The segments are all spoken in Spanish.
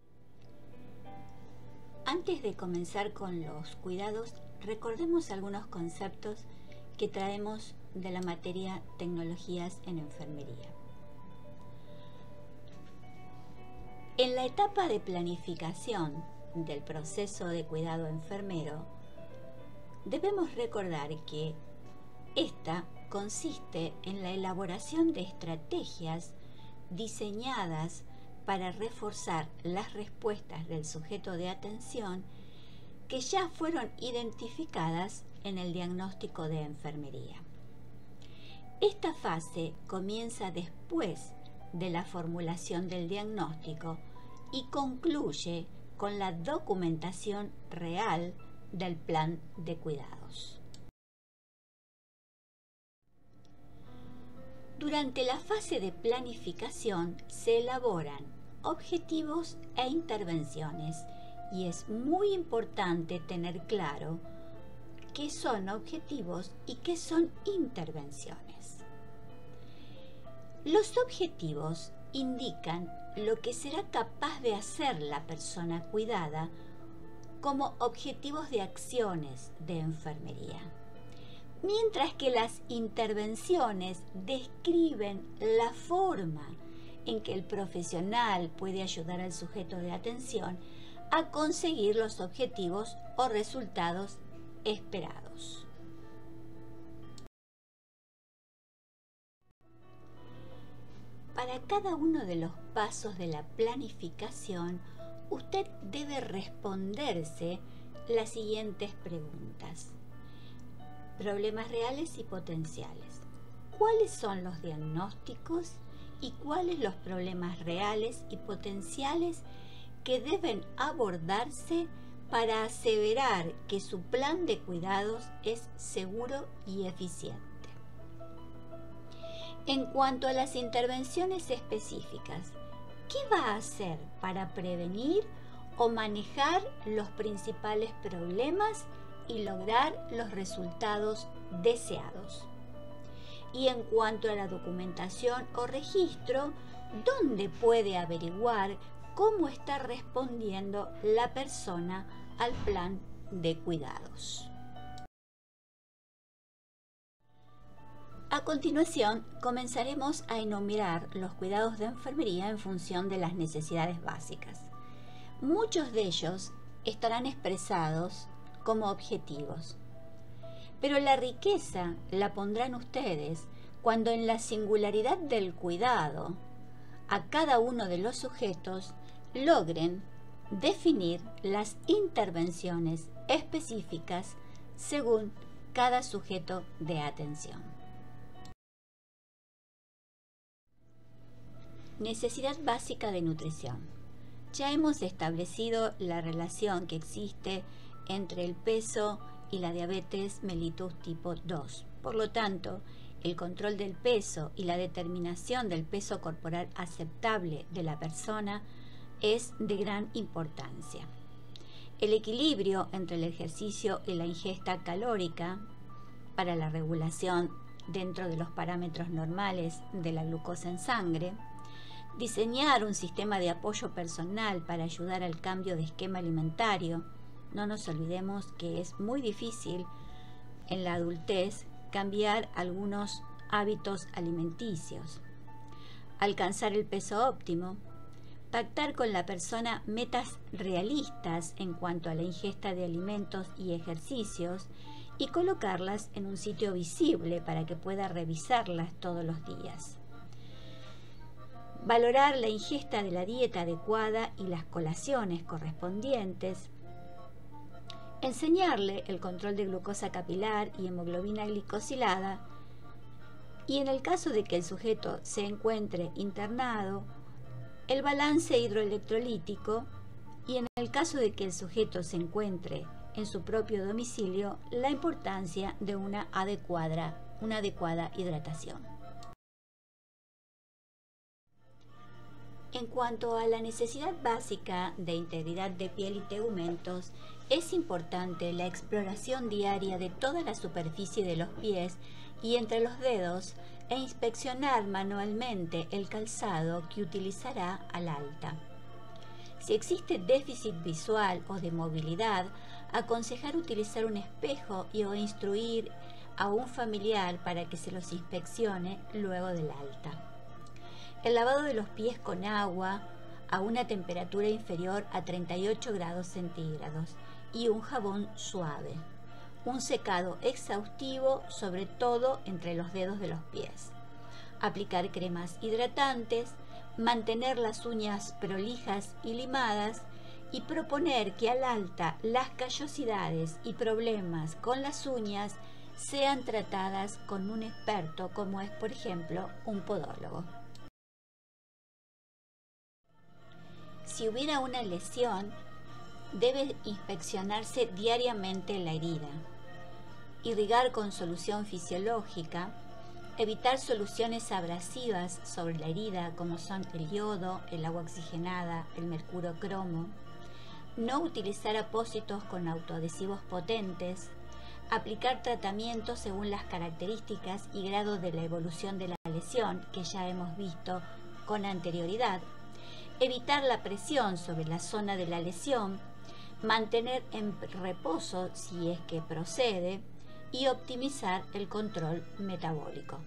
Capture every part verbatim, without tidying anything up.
Antes de comenzar con los cuidados, recordemos algunos conceptos que traemos de la materia Tecnologías en Enfermería. En la etapa de planificación del proceso de cuidado enfermero, debemos recordar que esta consiste en la elaboración de estrategias diseñadas para reforzar las respuestas del sujeto de atención que ya fueron identificadas en el diagnóstico de enfermería. Esta fase comienza después de la formulación del diagnóstico y concluye con la documentación real del plan de cuidados. Durante la fase de planificación se elaboran objetivos e intervenciones y es muy importante tener claro qué son objetivos y qué son intervenciones. Los objetivos indican lo que será capaz de hacer la persona cuidada como objetivos de acciones de enfermería, mientras que las intervenciones describen la forma en que el profesional puede ayudar al sujeto de atención a conseguir los objetivos o resultados esperados. Para cada uno de los pasos de la planificación, usted debe responderse las siguientes preguntas. Problemas reales y potenciales. ¿Cuáles son los diagnósticos y cuáles los problemas reales y potenciales que deben abordarse para aseverar que su plan de cuidados es seguro y eficiente? En cuanto a las intervenciones específicas, ¿qué va a hacer para prevenir o manejar los principales problemas y lograr los resultados deseados? Y en cuanto a la documentación o registro, ¿dónde puede averiguar cómo está respondiendo la persona al plan de cuidados? A continuación, comenzaremos a enumerar los cuidados de enfermería en función de las necesidades básicas. Muchos de ellos estarán expresados como objetivos, pero la riqueza la pondrán ustedes cuando en la singularidad del cuidado a cada uno de los sujetos logren definir las intervenciones específicas según cada sujeto de atención. Necesidad básica de nutrición. Ya hemos establecido la relación que existe entre el peso y la diabetes mellitus tipo dos. Por lo tanto, el control del peso y la determinación del peso corporal aceptable de la persona es de gran importancia. El equilibrio entre el ejercicio y la ingesta calórica para la regulación dentro de los parámetros normales de la glucosa en sangre, diseñar un sistema de apoyo personal para ayudar al cambio de esquema alimentario. No nos olvidemos que es muy difícil en la adultez cambiar algunos hábitos alimenticios. Alcanzar el peso óptimo. Pactar con la persona metas realistas en cuanto a la ingesta de alimentos y ejercicios y colocarlas en un sitio visible para que pueda revisarlas todos los días. Valorar la ingesta de la dieta adecuada y las colaciones correspondientes. Enseñarle el control de glucosa capilar y hemoglobina glicosilada, y en el caso de que el sujeto se encuentre internado, el balance hidroelectrolítico, y en el caso de que el sujeto se encuentre en su propio domicilio, la importancia de una adecuada, una adecuada hidratación. En cuanto a la necesidad básica de integridad de piel y tegumentos, es importante la exploración diaria de toda la superficie de los pies y entre los dedos e inspeccionar manualmente el calzado que utilizará al alta. Si existe déficit visual o de movilidad, aconsejar utilizar un espejo y o instruir a un familiar para que se los inspeccione luego del alta. El lavado de los pies con agua a una temperatura inferior a treinta y ocho grados centígrados y un jabón suave. Un secado exhaustivo, sobre todo entre los dedos de los pies. Aplicar cremas hidratantes, mantener las uñas prolijas y limadas y proponer que al alta las callosidades y problemas con las uñas sean tratadas con un experto como es, por ejemplo, un podólogo. Si hubiera una lesión, debe inspeccionarse diariamente la herida, irrigar con solución fisiológica, evitar soluciones abrasivas sobre la herida como son el yodo, el agua oxigenada, el mercurio cromo, no utilizar apósitos con autoadhesivos potentes, aplicar tratamientos según las características y grado de la evolución de la lesión que ya hemos visto con anterioridad, evitar la presión sobre la zona de la lesión, mantener en reposo si es que procede y optimizar el control metabólico.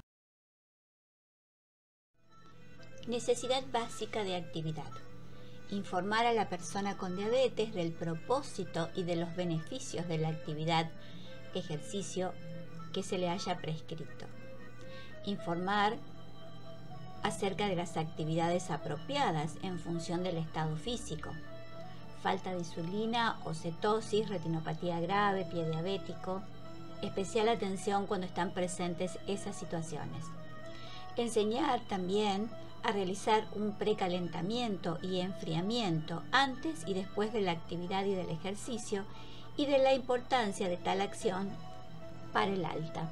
Necesidad básica de actividad. Informar a la persona con diabetes del propósito y de los beneficios de la actividad, ejercicio que se le haya prescrito. Informar acerca de las actividades apropiadas en función del estado físico. Falta de insulina o cetosis, retinopatía grave, pie diabético. Especial atención cuando están presentes esas situaciones. Enseñar también a realizar un precalentamiento y enfriamiento antes y después de la actividad y del ejercicio y de la importancia de tal acción para el alta.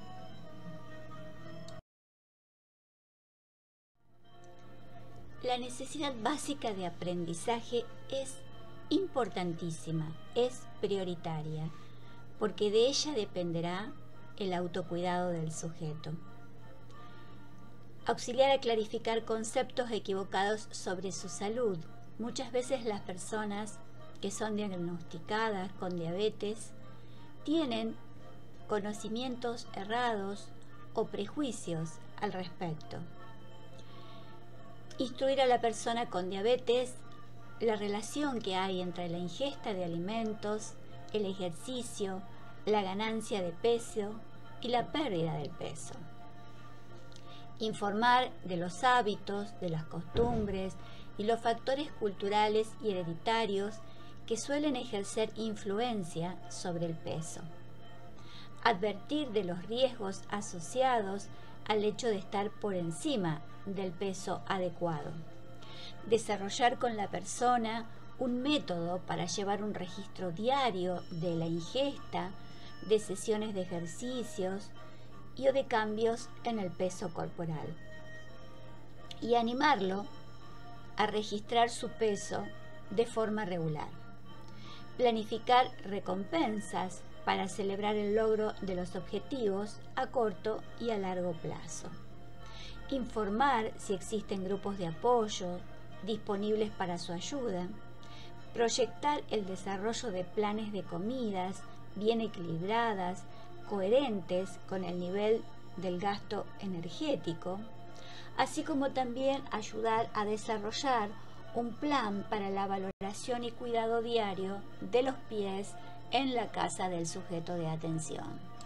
La necesidad básica de aprendizaje es importantísima, es prioritaria, porque de ella dependerá el autocuidado del sujeto. Auxiliar a clarificar conceptos equivocados sobre su salud. Muchas veces las personas que son diagnosticadas con diabetes tienen conocimientos errados o prejuicios al respecto. Instruir a la persona con diabetes la relación que hay entre la ingesta de alimentos, el ejercicio, la ganancia de peso y la pérdida del peso. Informar de los hábitos, de las costumbres y los factores culturales y hereditarios que suelen ejercer influencia sobre el peso. Advertir de los riesgos asociados al hecho de estar por encima del peso adecuado. Desarrollar con la persona un método para llevar un registro diario de la ingesta, de sesiones de ejercicios y o de cambios en el peso corporal. Y animarlo a registrar su peso de forma regular. Planificar recompensas para celebrar el logro de los objetivos a corto y a largo plazo. Informar si existen grupos de apoyo disponibles para su ayuda. Proyectar el desarrollo de planes de comidas bien equilibradas, coherentes con el nivel del gasto energético, así como también ayudar a desarrollar un plan para la valoración y cuidado diario de los pies en la casa del sujeto de atención.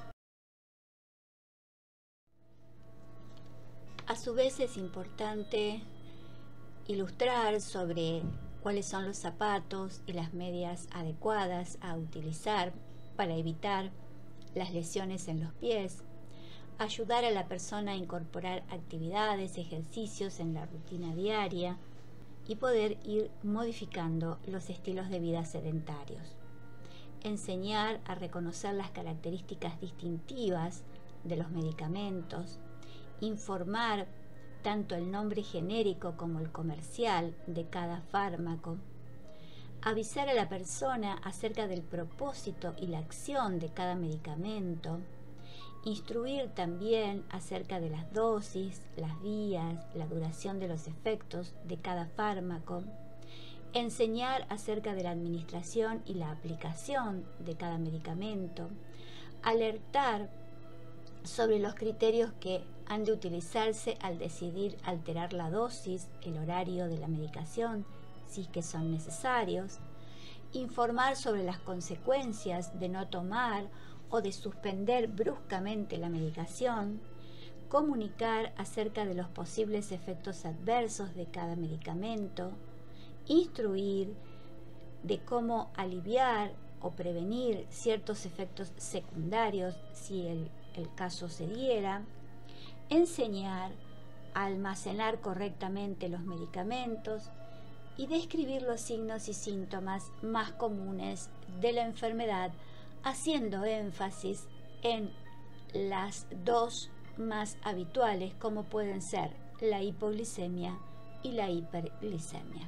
A su vez es importante ilustrar sobre cuáles son los zapatos y las medias adecuadas a utilizar para evitar las lesiones en los pies, ayudar a la persona a incorporar actividades, ejercicios en la rutina diaria y poder ir modificando los estilos de vida sedentarios. Enseñar a reconocer las características distintivas de los medicamentos, informar tanto el nombre genérico como el comercial de cada fármaco, avisar a la persona acerca del propósito y la acción de cada medicamento, instruir también acerca de las dosis, las vías, la duración de los efectos de cada fármaco, enseñar acerca de la administración y la aplicación de cada medicamento, alertar sobre los criterios que han de utilizarse al decidir alterar la dosis, el horario de la medicación, si es que son necesarios, informar sobre las consecuencias de no tomar o de suspender bruscamente la medicación, comunicar acerca de los posibles efectos adversos de cada medicamento, instruir de cómo aliviar o prevenir ciertos efectos secundarios si el, el caso se diera, enseñar a almacenar correctamente los medicamentos y describir los signos y síntomas más comunes de la enfermedad, haciendo énfasis en las dos más habituales, como pueden ser la hipoglicemia y la hiperglicemia.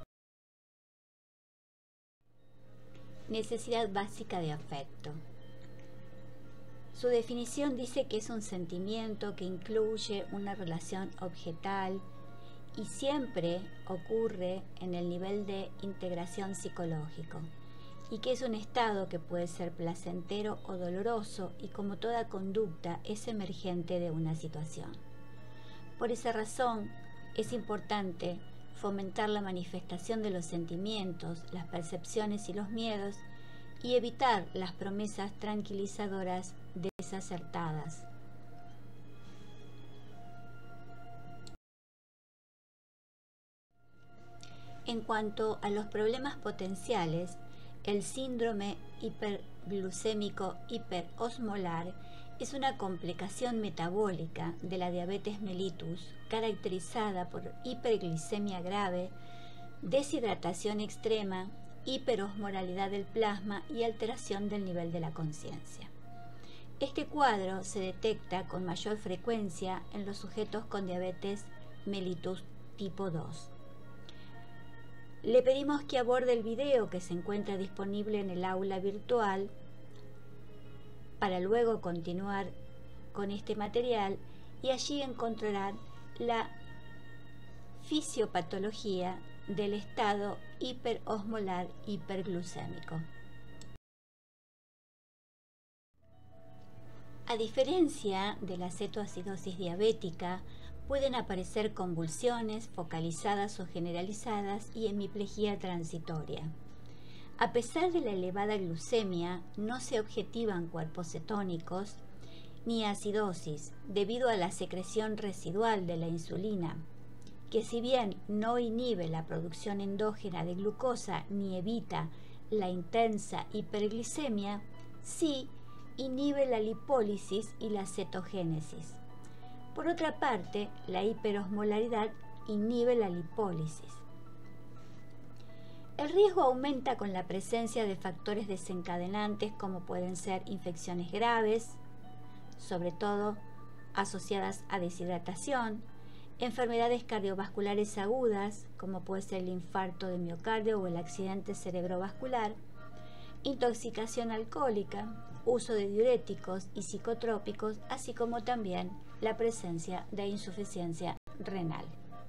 Necesidad básica de afecto. Su definición dice que es un sentimiento que incluye una relación objetal y siempre ocurre en el nivel de integración psicológico, y que es un estado que puede ser placentero o doloroso y, como toda conducta, es emergente de una situación. Por esa razón, es importante fomentar la manifestación de los sentimientos, las percepciones y los miedos, y evitar las promesas tranquilizadoras desacertadas. En cuanto a los problemas potenciales, el síndrome hiperglucémico hiperosmolar es una complicación metabólica de la diabetes mellitus caracterizada por hiperglicemia grave, deshidratación extrema, hiperosmolaridad del plasma y alteración del nivel de la conciencia. Este cuadro se detecta con mayor frecuencia en los sujetos con diabetes mellitus tipo dos. Le pedimos que aborde el video que se encuentra disponible en el aula virtual para luego continuar con este material, y allí encontrarán la fisiopatología del estado hiperosmolar hiperglucémico. A diferencia de la cetoacidosis diabética, pueden aparecer convulsiones focalizadas o generalizadas y hemiplegia transitoria. A pesar de la elevada glucemia, no se objetivan cuerpos cetónicos ni acidosis debido a la secreción residual de la insulina, que si bien no inhibe la producción endógena de glucosa ni evita la intensa hiperglicemia, sí inhibe la lipólisis y la cetogénesis. Por otra parte, la hiperosmolaridad inhibe la lipólisis. El riesgo aumenta con la presencia de factores desencadenantes como pueden ser infecciones graves, sobre todo asociadas a deshidratación, enfermedades cardiovasculares agudas como puede ser el infarto de miocardio o el accidente cerebrovascular, intoxicación alcohólica, uso de diuréticos y psicotrópicos, así como también la presencia de insuficiencia renal.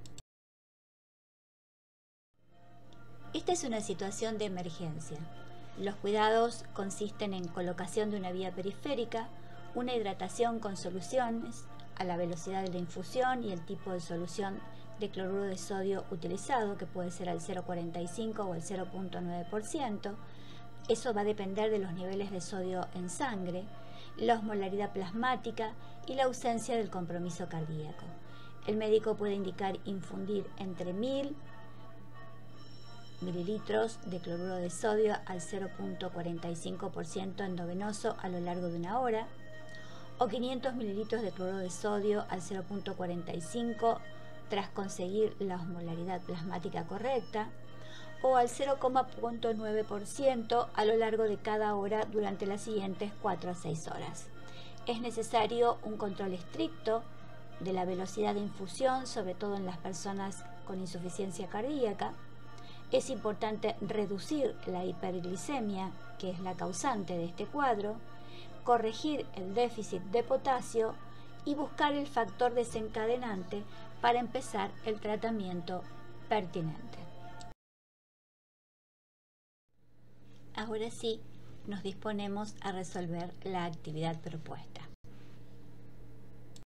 Esta es una situación de emergencia. Los cuidados consisten en colocación de una vía periférica, una hidratación con soluciones a la velocidad de la infusión y el tipo de solución de cloruro de sodio utilizado, que puede ser al cero punto cuarenta y cinco o al cero punto nueve por ciento. Eso va a depender de los niveles de sodio en sangre, la osmolaridad plasmática y la ausencia del compromiso cardíaco. El médico puede indicar infundir entre mil mililitros de cloruro de sodio al cero punto cuarenta y cinco por ciento endovenoso a lo largo de una hora, o quinientos mililitros de cloruro de sodio al cero punto cuarenta y cinco tras conseguir la osmolaridad plasmática correcta, o al cero punto nueve por ciento a lo largo de cada hora durante las siguientes cuatro a seis horas. Es necesario un control estricto de la velocidad de infusión, sobre todo en las personas con insuficiencia cardíaca. Es importante reducir la hiperglicemia, que es la causante de este cuadro, corregir el déficit de potasio y buscar el factor desencadenante para empezar el tratamiento pertinente. ahora sí nos disponemos a resolver la actividad propuesta.